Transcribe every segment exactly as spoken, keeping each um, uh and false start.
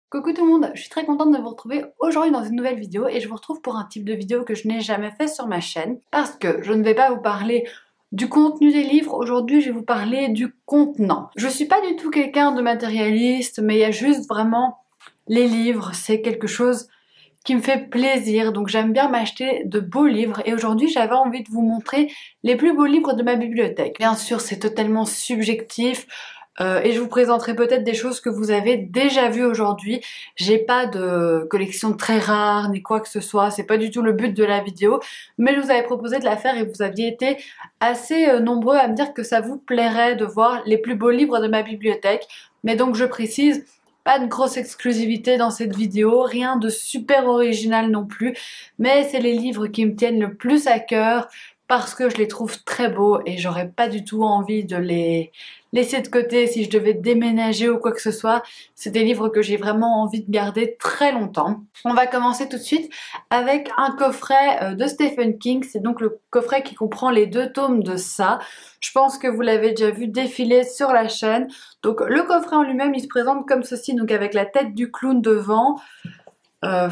Coucou tout le monde, je suis très contente de vous retrouver aujourd'hui dans une nouvelle vidéo et je vous retrouve pour un type de vidéo que je n'ai jamais fait sur ma chaîne parce que je ne vais pas vous parler du contenu des livres, aujourd'hui je vais vous parler du contenant. Je suis pas du tout quelqu'un de matérialiste, mais il y a juste vraiment les livres, c'est quelque chose qui me fait plaisir, donc j'aime bien m'acheter de beaux livres et aujourd'hui j'avais envie de vous montrer les plus beaux livres de ma bibliothèque. Bien sûr c'est totalement subjectif, Euh, et je vous présenterai peut-être des choses que vous avez déjà vues aujourd'hui. J'ai pas de collection très rare ni quoi que ce soit, c'est pas du tout le but de la vidéo, mais je vous avais proposé de la faire et vous aviez été assez euh, nombreux à me dire que ça vous plairait de voir les plus beaux livres de ma bibliothèque. Mais donc je précise, pas de grosse exclusivité dans cette vidéo, rien de super original non plus, mais c'est les livres qui me tiennent le plus à cœur parce que je les trouve très beaux et j'aurais pas du tout envie de les laisser de côté si je devais déménager ou quoi que ce soit. C'est des livres que j'ai vraiment envie de garder très longtemps. On va commencer tout de suite avec un coffret de Stephen King. C'est donc le coffret qui comprend les deux tomes de ça. Je pense que vous l'avez déjà vu défiler sur la chaîne. Donc le coffret en lui-même, il se présente comme ceci, donc avec la tête du clown devant. Euh,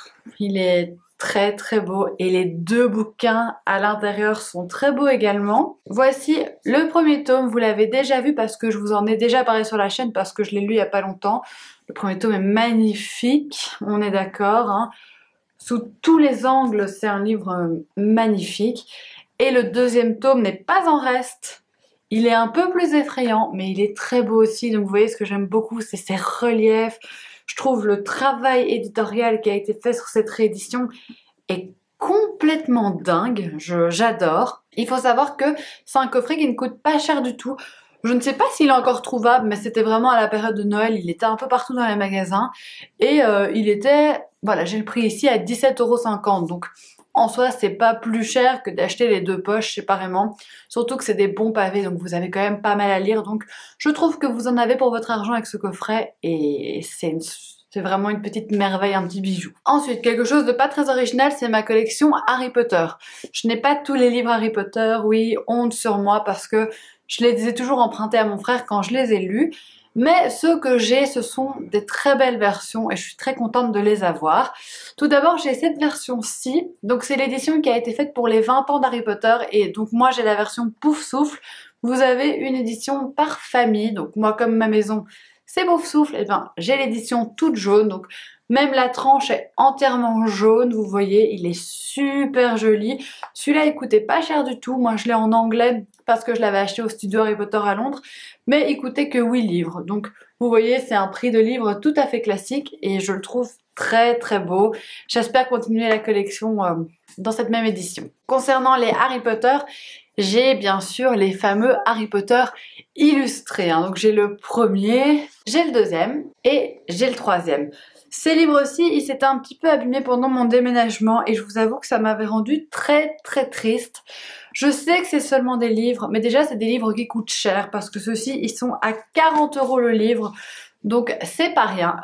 il est très très beau et les deux bouquins à l'intérieur sont très beaux également. Voici le premier tome, vous l'avez déjà vu parce que je vous en ai déjà parlé sur la chaîne parce que je l'ai lu il n'y a pas longtemps. Le premier tome est magnifique, on est d'accord, hein. Sous tous les angles c'est un livre magnifique. Et le deuxième tome n'est pas en reste. Il est un peu plus effrayant mais il est très beau aussi, donc vous voyez ce que j'aime beaucoup c'est ses reliefs. Je trouve le travail éditorial qui a été fait sur cette réédition est complètement dingue, j'adore. Il faut savoir que c'est un coffret qui ne coûte pas cher du tout. Je ne sais pas s'il est encore trouvable, mais c'était vraiment à la période de Noël, il était un peu partout dans les magasins. Et euh, il était, voilà, j'ai le prix ici à dix-sept euros cinquante, donc en soi c'est pas plus cher que d'acheter les deux poches séparément. Surtout que c'est des bons pavés, donc vous avez quand même pas mal à lire. Donc je trouve que vous en avez pour votre argent avec ce coffret et c'est une... C'est vraiment une petite merveille, un petit bijou. Ensuite, quelque chose de pas très original, c'est ma collection Harry Potter. Je n'ai pas tous les livres Harry Potter, oui, honte sur moi parce que je les ai toujours empruntés à mon frère quand je les ai lus. Mais ceux que j'ai, ce sont des très belles versions et je suis très contente de les avoir. Tout d'abord, j'ai cette version-ci. Donc c'est l'édition qui a été faite pour les vingt ans d'Harry Potter et donc moi j'ai la version Pouf Souffle. Vous avez une édition par famille, donc moi comme ma maison c'est Pouf Souffle, et bien j'ai l'édition toute jaune, donc même la tranche est entièrement jaune, vous voyez, il est super joli. Celui-là il coûtait pas cher du tout, moi je l'ai en anglais parce que je l'avais acheté au studio Harry Potter à Londres, mais il coûtait que huit livres, donc vous voyez c'est un prix de livre tout à fait classique et je le trouve très très beau. J'espère continuer la collection euh, dans cette même édition. Concernant les Harry Potter, j'ai bien sûr les fameux Harry Potter illustrés, hein. Donc j'ai le premier, j'ai le deuxième et j'ai le troisième. Ces livres aussi, ils s'étaient un petit peu abîmés pendant mon déménagement et je vous avoue que ça m'avait rendu très très triste. Je sais que c'est seulement des livres, mais déjà c'est des livres qui coûtent cher parce que ceux-ci, ils sont à quarante euros le livre. Donc c'est pas rien.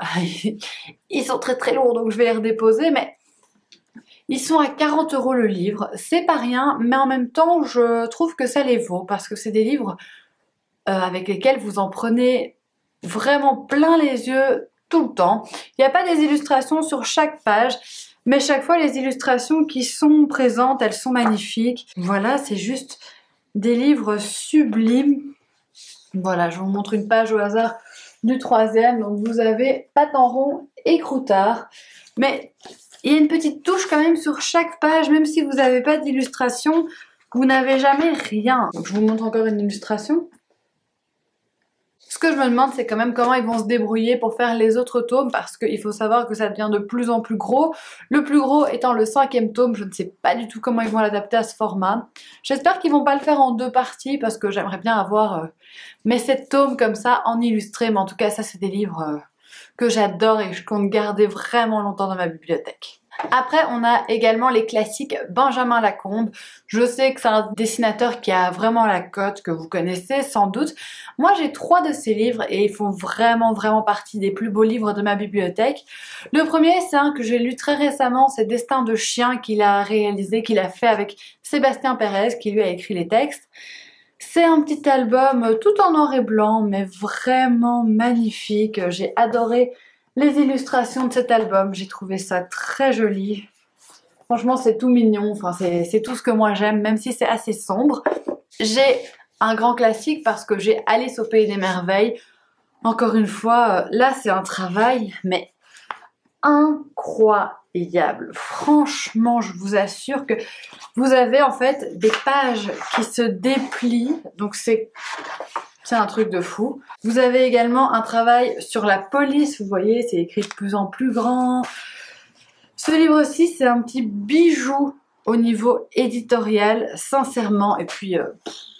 Ils sont très très lourds donc je vais les redéposer, mais ils sont à quarante euros le livre. C'est pas rien, mais en même temps je trouve que ça les vaut parce que c'est des livres euh, avec lesquels vous en prenez vraiment plein les yeux tout le temps. Il n'y a pas des illustrations sur chaque page, mais chaque fois les illustrations qui sont présentes, elles sont magnifiques. Voilà, c'est juste des livres sublimes. Voilà, je vous montre une page au hasard du troisième. Donc vous avez pattes en rond et croutard. Mais il y a une petite touche quand même sur chaque page, même si vous n'avez pas d'illustration, vous n'avez jamais rien. Donc je vous montre encore une illustration. Ce que je me demande, c'est quand même comment ils vont se débrouiller pour faire les autres tomes, parce qu'il faut savoir que ça devient de plus en plus gros. Le plus gros étant le cinquième tome, je ne sais pas du tout comment ils vont l'adapter à ce format. J'espère qu'ils vont pas le faire en deux parties, parce que j'aimerais bien avoir euh, mes sept tomes comme ça en illustré, mais en tout cas ça c'est des livres euh, que j'adore et que je compte garder vraiment longtemps dans ma bibliothèque. Après, on a également les classiques Benjamin Lacombe. Je sais que c'est un dessinateur qui a vraiment la cote, que vous connaissez sans doute. Moi, j'ai trois de ses livres et ils font vraiment, vraiment partie des plus beaux livres de ma bibliothèque. Le premier, c'est un que j'ai lu très récemment, c'est Destin de chien qu'il a réalisé, qu'il a fait avec Sébastien Pérez, qui lui a écrit les textes. C'est un petit album tout en noir et blanc, mais vraiment magnifique. J'ai adoré les illustrations de cet album, j'ai trouvé ça très joli. Franchement, c'est tout mignon, enfin, c'est tout ce que moi j'aime, même si c'est assez sombre. J'ai un grand classique parce que j'ai Alice au Pays des Merveilles. Encore une fois, là c'est un travail, mais incroyable. Franchement, je vous assure que vous avez en fait des pages qui se déplient, donc c'est c'est un truc de fou. Vous avez également un travail sur la police, vous voyez, c'est écrit de plus en plus grand. Ce livre-ci, c'est un petit bijou au niveau éditorial, sincèrement, et puis euh,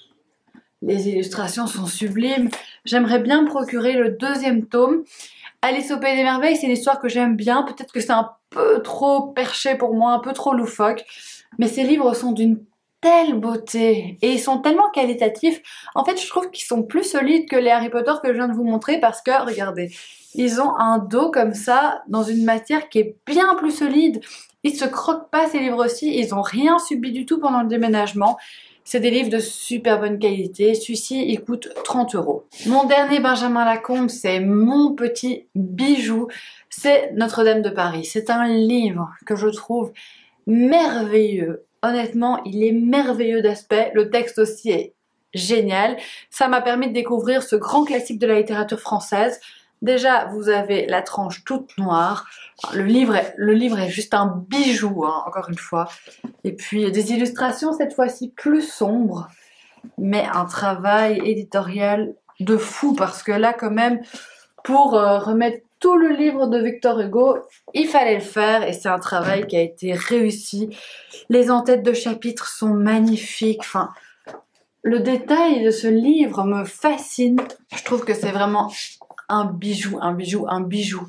les illustrations sont sublimes. J'aimerais bien me procurer le deuxième tome. Alice au Pays des Merveilles, c'est une histoire que j'aime bien. Peut-être que c'est un peu trop perché pour moi, un peu trop loufoque. Mais ces livres sont d'une telle beauté et ils sont tellement qualitatifs. En fait, je trouve qu'ils sont plus solides que les Harry Potter que je viens de vous montrer parce que, regardez, ils ont un dos comme ça, dans une matière qui est bien plus solide. Ils se croquent pas ces livres-ci, ils n'ont rien subi du tout pendant le déménagement. C'est des livres de super bonne qualité. Celui-ci, il coûte trente euros. Mon dernier Benjamin Lacombe, c'est mon petit bijou. C'est Notre-Dame de Paris. C'est un livre que je trouve merveilleux. Honnêtement, il est merveilleux d'aspect. Le texte aussi est génial. Ça m'a permis de découvrir ce grand classique de la littérature française. Déjà, vous avez la tranche toute noire. Le livre est, le livre est juste un bijou, hein, encore une fois. Et puis des illustrations cette fois-ci plus sombres, mais un travail éditorial de fou parce que là quand même, pour euh, remettre tout le livre de Victor Hugo, il fallait le faire et c'est un travail qui a été réussi. Les entêtes de chapitres sont magnifiques. Enfin, le détail de ce livre me fascine. Je trouve que c'est vraiment un bijou, un bijou, un bijou.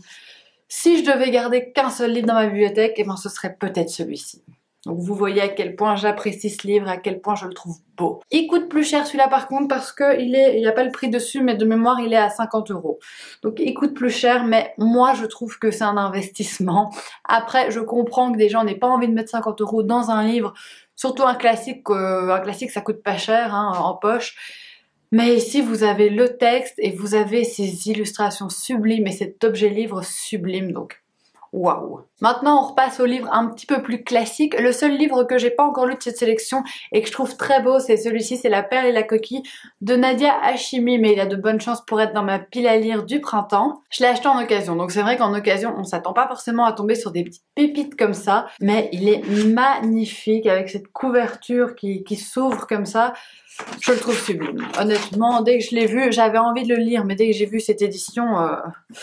Si je devais garder qu'un seul livre dans ma bibliothèque, eh ben ce serait peut-être celui-ci. Donc vous voyez à quel point j'apprécie ce livre, à quel point je le trouve beau. Il coûte plus cher celui-là par contre parce qu'il est, il n'y a pas le prix dessus, mais de mémoire il est à cinquante euros. Donc il coûte plus cher, mais moi je trouve que c'est un investissement. Après je comprends que des gens n'aient pas envie de mettre cinquante euros dans un livre, surtout un classique, euh, un classique ça coûte pas cher hein, en poche. Mais ici, vous avez le texte et vous avez ces illustrations sublimes et cet objet livre sublime, donc waouh. Maintenant, on repasse au livre un petit peu plus classique. Le seul livre que j'ai pas encore lu de cette sélection et que je trouve très beau, c'est celui-ci, c'est La Perle et la Coquille de Nadia Hachimi, mais il a de bonnes chances pour être dans ma pile à lire du printemps. Je l'ai acheté en occasion, donc c'est vrai qu'en occasion, on s'attend pas forcément à tomber sur des petites pépites comme ça, mais il est magnifique avec cette couverture qui, qui s'ouvre comme ça. Je le trouve sublime. Honnêtement, dès que je l'ai vu, j'avais envie de le lire, mais dès que j'ai vu cette édition, euh,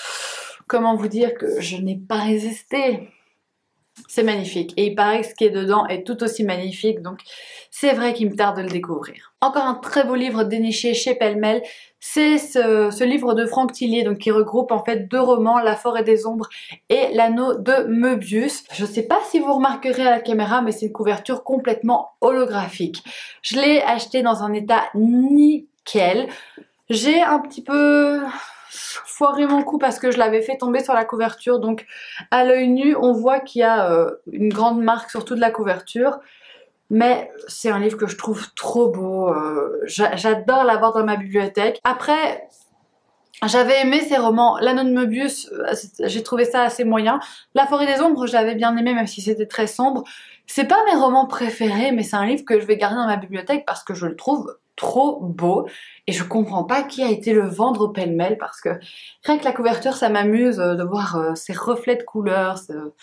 comment vous dire que je n'ai pas résisté. C'est magnifique. Et il paraît que ce qui est dedans est tout aussi magnifique, donc c'est vrai qu'il me tarde de le découvrir. Encore un très beau livre déniché chez Pêle-Mêle. C'est ce, ce livre de Franck Tillier, donc qui regroupe en fait deux romans, La Forêt des Ombres et L'Anneau de Möbius. Je ne sais pas si vous remarquerez à la caméra, mais c'est une couverture complètement holographique. Je l'ai acheté dans un état nickel. J'ai un petit peu foiré mon coup parce que je l'avais fait tomber sur la couverture, donc à l'œil nu on voit qu'il y a euh, une grande marque sur toute la couverture. Mais c'est un livre que je trouve trop beau, euh, j'adore l'avoir dans ma bibliothèque. Après, j'avais aimé ces romans, L'Anneau de Möbius, j'ai trouvé ça assez moyen. La Forêt des Ombres, j'avais bien aimé même si c'était très sombre. C'est pas mes romans préférés, mais c'est un livre que je vais garder dans ma bibliothèque parce que je le trouve trop beau. Et je comprends pas qui a été le vendre au pêle-mêle parce que rien que la couverture, ça m'amuse de voir ces reflets de couleurs.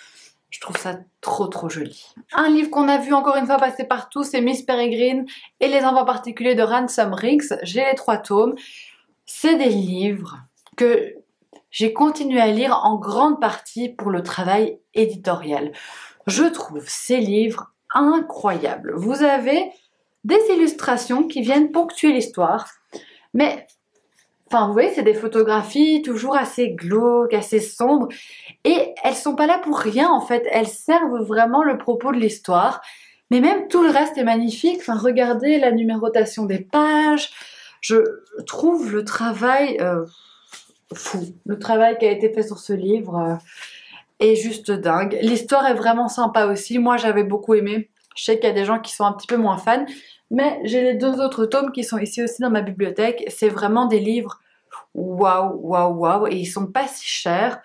Je trouve ça trop trop joli. Un livre qu'on a vu encore une fois passer partout, c'est Miss Peregrine et les envois particuliers de Ransom Riggs. J'ai les trois tomes. C'est des livres que j'ai continué à lire en grande partie pour le travail éditorial. Je trouve ces livres incroyables. Vous avez des illustrations qui viennent ponctuer l'histoire, mais enfin, vous voyez, c'est des photographies toujours assez glauques, assez sombres. Et elles sont pas là pour rien, en fait. Elles servent vraiment le propos de l'histoire. Mais même tout le reste est magnifique. Enfin, regardez la numérotation des pages. Je trouve le travail euh, fou. Le travail qui a été fait sur ce livre euh, est juste dingue. L'histoire est vraiment sympa aussi. Moi, j'avais beaucoup aimé. Je sais qu'il y a des gens qui sont un petit peu moins fans. Mais j'ai les deux autres tomes qui sont ici aussi dans ma bibliothèque. C'est vraiment des livres waouh, waouh, waouh. Et ils sont pas si chers.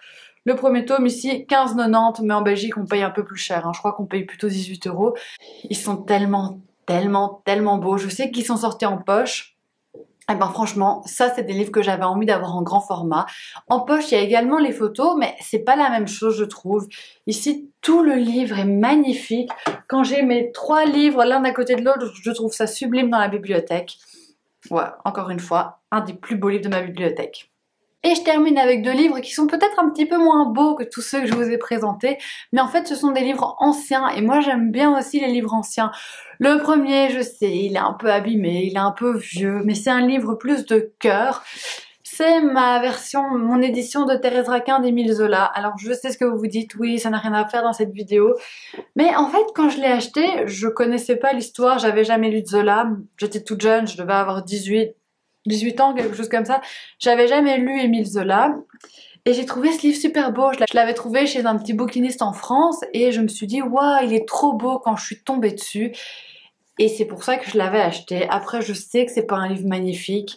Le premier tome ici, quinze quatre-vingt-dix, mais en Belgique on paye un peu plus cher, hein. Je crois qu'on paye plutôt dix-huit euros. Ils sont tellement, tellement, tellement beaux. Je sais qu'ils sont sortis en poche. Et ben franchement, ça c'est des livres que j'avais envie d'avoir en grand format. En poche, il y a également les photos, mais c'est pas la même chose je trouve. Ici, tout le livre est magnifique. Quand j'ai mes trois livres l'un à côté de l'autre, je trouve ça sublime dans la bibliothèque. Ouais, encore une fois, un des plus beaux livres de ma bibliothèque. Et je termine avec deux livres qui sont peut-être un petit peu moins beaux que tous ceux que je vous ai présentés, mais en fait ce sont des livres anciens et moi j'aime bien aussi les livres anciens. Le premier, je sais, il est un peu abîmé, il est un peu vieux, mais c'est un livre plus de cœur. C'est ma version, mon édition de Thérèse Raquin d'Émile Zola. Alors je sais ce que vous vous dites, oui ça n'a rien à faire dans cette vidéo, mais en fait quand je l'ai acheté, je connaissais pas l'histoire, j'avais jamais lu de Zola, j'étais toute jeune, je devais avoir dix-huit ans, quelque chose comme ça. J'avais jamais lu Émile Zola et j'ai trouvé ce livre super beau. Je l'avais trouvé chez un petit bouquiniste en France et je me suis dit waouh, il est trop beau quand je suis tombée dessus. Et c'est pour ça que je l'avais acheté. Après, je sais que c'est pas un livre magnifique,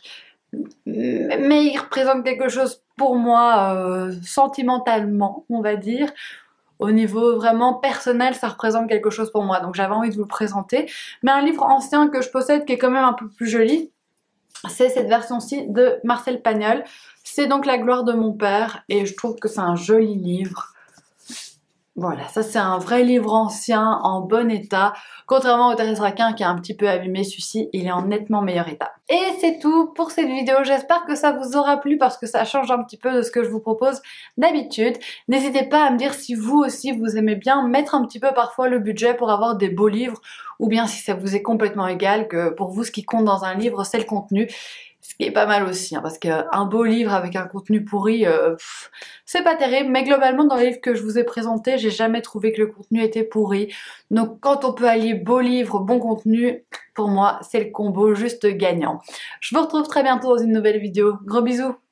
mais il représente quelque chose pour moi euh, sentimentalement, on va dire. Au niveau vraiment personnel, ça représente quelque chose pour moi. Donc j'avais envie de vous le présenter. Mais un livre ancien que je possède qui est quand même un peu plus joli, c'est cette version-ci de Marcel Pagnol. C'est donc La gloire de mon père et je trouve que c'est un joli livre. Voilà, ça c'est un vrai livre ancien, en bon état. Contrairement au Thérèse Raquin qui est un petit peu abîmé, celui-ci il est en nettement meilleur état. Et c'est tout pour cette vidéo, j'espère que ça vous aura plu parce que ça change un petit peu de ce que je vous propose d'habitude. N'hésitez pas à me dire si vous aussi vous aimez bien mettre un petit peu parfois le budget pour avoir des beaux livres, ou bien si ça vous est complètement égal, que pour vous ce qui compte dans un livre c'est le contenu. Ce qui est pas mal aussi, hein, parce qu'un beau livre avec un contenu pourri, euh, c'est pas terrible. Mais globalement, dans les livres que je vous ai présentés, j'ai jamais trouvé que le contenu était pourri. Donc quand on peut allier beau livre, bon contenu, pour moi, c'est le combo juste gagnant. Je vous retrouve très bientôt dans une nouvelle vidéo. Gros bisous!